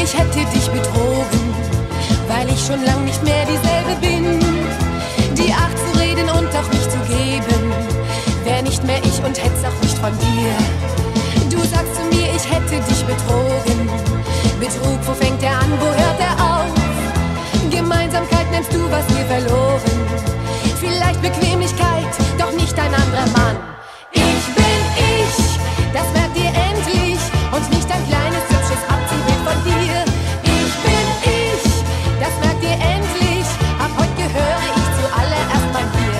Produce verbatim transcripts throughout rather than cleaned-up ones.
ich hätte dich betrogen, weil ich schon lang nicht mehr dieselbe bin. Die Art zu reden und auch mich zu geben, wär nicht mehr ich und hätt's auch nicht von dir. Du sagst zu mir, ich hätte dich betrogen. Betrug, wo fängt er an, wo hört er auf? Gemeinsamkeit nennst du, was wir verloren. Vielleicht Bequemlichkeit, doch nicht ein anderer Mann. Ich bin ich, das merkt ihr endlich, und nicht ein kleines, hübsches Abziehbild von dir. Ich bin ich, das merkt ihr endlich, ab heute gehöre ich zuallererst bei dir.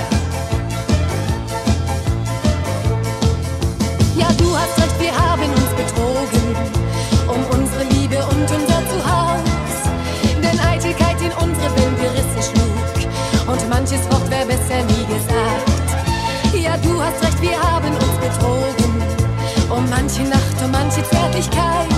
Ja, du hast recht, wir haben uns betrogen, um unsere Liebe und unser Zuhause. Denn Eitelkeit in unsere wilde Risse schlug, und manches Wort wär besser nie gesagt. Ja, du hast recht, wir haben uns betrogen, um manche Nacht, um manche Zärtlichkeit.